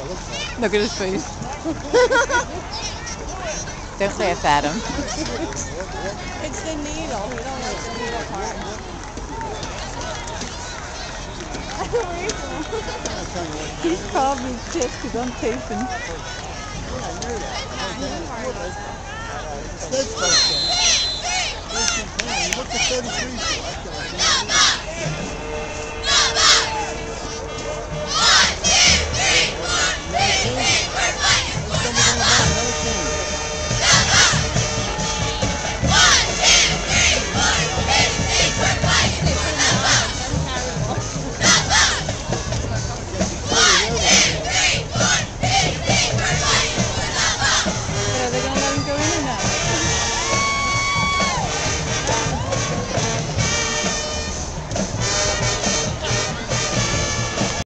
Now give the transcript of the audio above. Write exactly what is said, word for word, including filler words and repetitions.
Look at his face. Don't laugh at him. It's the needle. We don't like the needle part. He's probably pissed because I'm taping. Look at thirty-three.